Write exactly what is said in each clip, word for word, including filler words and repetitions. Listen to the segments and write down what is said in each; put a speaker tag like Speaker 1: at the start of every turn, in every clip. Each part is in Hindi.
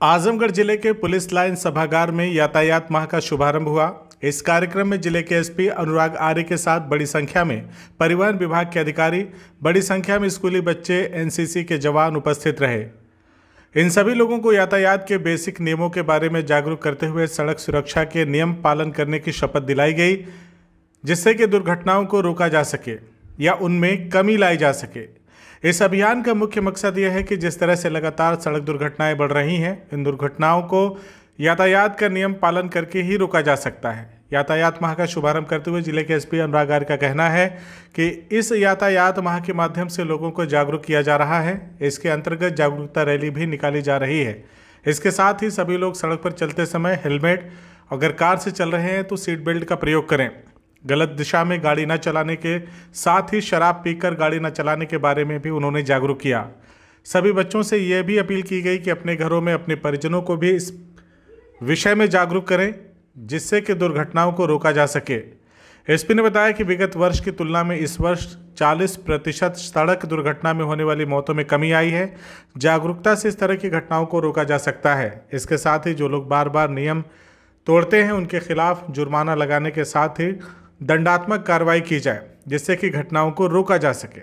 Speaker 1: आजमगढ़ जिले के पुलिस लाइन सभागार में यातायात माह का शुभारंभ हुआ। इस कार्यक्रम में जिले के एसपी अनुराग आर्य के साथ बड़ी संख्या में परिवहन विभाग के अधिकारी, बड़ी संख्या में स्कूली बच्चे, एनसीसी के जवान उपस्थित रहे। इन सभी लोगों को यातायात के बेसिक नियमों के बारे में जागरूक करते हुए सड़क सुरक्षा के नियम पालन करने की शपथ दिलाई गई, जिससे कि दुर्घटनाओं को रोका जा सके या उनमें कमी लाई जा सके। इस अभियान का मुख्य मकसद यह है कि जिस तरह से लगातार सड़क दुर्घटनाएं बढ़ रही हैं, इन दुर्घटनाओं को यातायात का नियम पालन करके ही रोका जा सकता है। यातायात माह का शुभारंभ करते हुए जिले के एसपी अनुराग आर्य का कहना है कि इस यातायात माह के माध्यम से लोगों को जागरूक किया जा रहा है। इसके अंतर्गत जागरूकता रैली भी निकाली जा रही है। इसके साथ ही सभी लोग सड़क पर चलते समय हेलमेट, अगर कार से चल रहे हैं तो सीट बेल्ट का प्रयोग करें, गलत दिशा में गाड़ी न चलाने के साथ ही शराब पीकर गाड़ी न चलाने के बारे में भी उन्होंने जागरूक किया। सभी बच्चों से यह भी अपील की गई कि अपने घरों में अपने परिजनों को भी इस विषय में जागरूक करें, जिससे कि दुर्घटनाओं को रोका जा सके। एसपी ने बताया कि विगत वर्ष की तुलना में इस वर्ष चालीस प्रतिशत सड़क दुर्घटना में होने वाली मौतों में कमी आई है। जागरूकता से इस तरह की घटनाओं को रोका जा सकता है। इसके साथ ही जो लोग बार बार नियम तोड़ते हैं उनके खिलाफ जुर्माना लगाने के साथ ही दंडात्मक कार्रवाई की जाए, जिससे कि घटनाओं को रोका जा सके।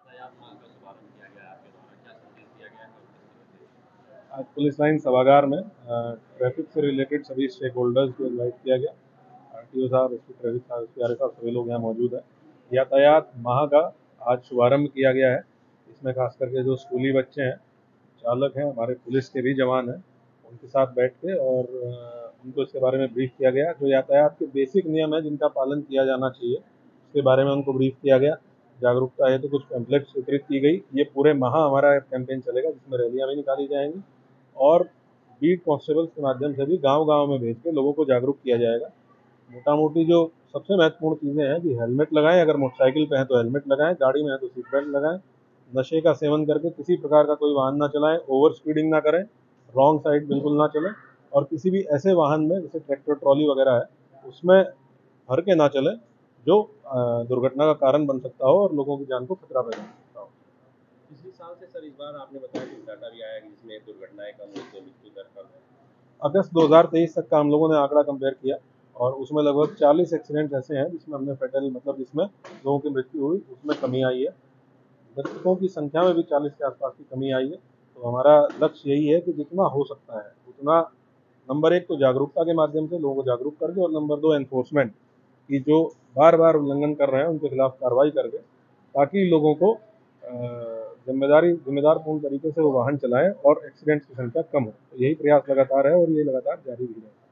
Speaker 2: आज पुलिस लाइन सभागार में ट्रैफिक से रिलेटेड सभी स्टेक होल्डर्स को इन्वाइट किया गया। आरटीओ साहब, एसपी ट्रैफिक साहब, एसपी आर्य साहब, सभी लोग यहाँ मौजूद हैं। यातायात माह का आज शुभारंभ किया गया है। इसमें खास करके जो स्कूली बच्चे हैं, चालक हैं, हमारे पुलिस के भी जवान हैं, उनके साथ बैठ के और उनको इसके बारे में ब्रीफ किया गया। जो यातायात के बेसिक नियम है जिनका पालन किया जाना चाहिए, उसके बारे में उनको ब्रीफ किया गया। जागरूकता है तो कुछ पैम्पलेट्स वितरित की गई। ये पूरे माह हमारा कैंपेन चलेगा, जिसमें रैलियाँ भी निकाली जाएंगी और बीट कांस्टेबल्स के माध्यम से भी गांव-गांव में भेज के लोगों को जागरूक किया जाएगा। मोटा मोटी जो सबसे महत्वपूर्ण चीज़ें हैं कि हेलमेट लगाएं, अगर मोटरसाइकिल पे हैं तो हेलमेट लगाएं, गाड़ी में है तो सीट बेल्ट लगाएं, नशे का सेवन करके किसी प्रकार का कोई वाहन ना चलाएं, ओवर स्पीडिंग ना करें, रॉन्ग साइड बिल्कुल ना चलें और किसी भी ऐसे वाहन में जैसे ट्रैक्टर ट्रॉली वगैरह है उसमें भर के ना चलें जो दुर्घटना का कारण बन सकता हो और लोगों की जान को खतरा पैदा कर सकता हो।
Speaker 3: पिछले साल से सर इस बार आपने बताया कि डाटा भी आया कि इसमें दुर्घटनाएं कम हुई तो मृत्यु दर कम है।
Speaker 2: अगस्त दो हज़ार तेईस तक का हम लोगों ने आंकड़ा कंपेयर किया और उसमें लगभग चालीस एक्सीडेंट ऐसे हैं जिसमें हमने फेटल मतलब जिसमें लोगों की मृत्यु हुई, उसमें कमी आई है। मृतकों की संख्या में भी चालीस के आसपास की कमी आई है। तो हमारा लक्ष्य यही है कि जितना हो सकता है उतना, नंबर एक तो जागरूकता के माध्यम से लोगों को जागरूक करके और नंबर दो एनफोर्समेंट की जो बार बार उल्लंघन कर रहे हैं उनके खिलाफ कार्रवाई करके, ताकि लोगों को जिम्मेदारी जिम्मेदारपूर्ण तरीके से वो वाहन चलाएं और एक्सीडेंट्स की संख्या कम हो। तो यही प्रयास लगातार है और ये लगातार जारी भी रहेगा।